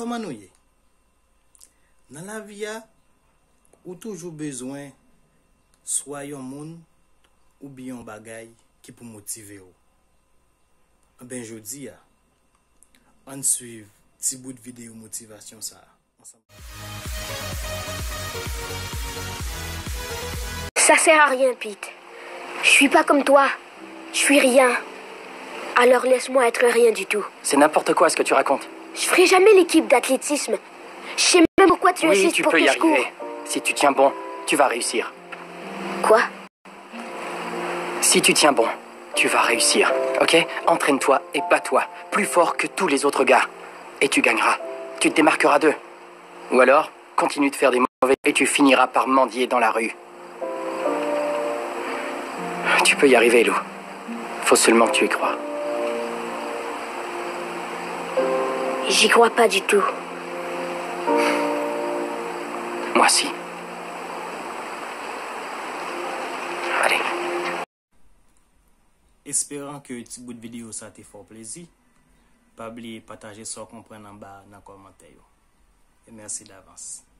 comment nous y est? Dans la vie, ou toujours besoin soit un monde ou bien un bagay qui pour motiver ou. Ben je dis on suive petit bout de vidéo motivation ça. Ça sert à rien, Pete. Je suis pas comme toi. Je suis rien. Alors laisse-moi être rien du tout. C'est n'importe quoi ce que tu racontes. Je ferai jamais l'équipe d'athlétisme. Je sais même pourquoi tu insistes tu pour peux que y je cours. arriver. Si tu tiens bon, tu vas réussir. Quoi? Si tu tiens bon, tu vas réussir. Ok? Entraîne-toi et bats-toi. Plus fort que tous les autres gars. Et tu gagneras. Tu te démarqueras d'eux. Ou alors, continue de faire des mauvais et tu finiras par mendier dans la rue. Tu peux y arriver, Lou. Faut seulement que tu y crois. J'y crois pas du tout. Moi si. Allez. Espérant que petit bout de vidéo ça te fait plaisir. Pas oublier partager ça comprendre en bas dans les commentaires. Et merci d'avance.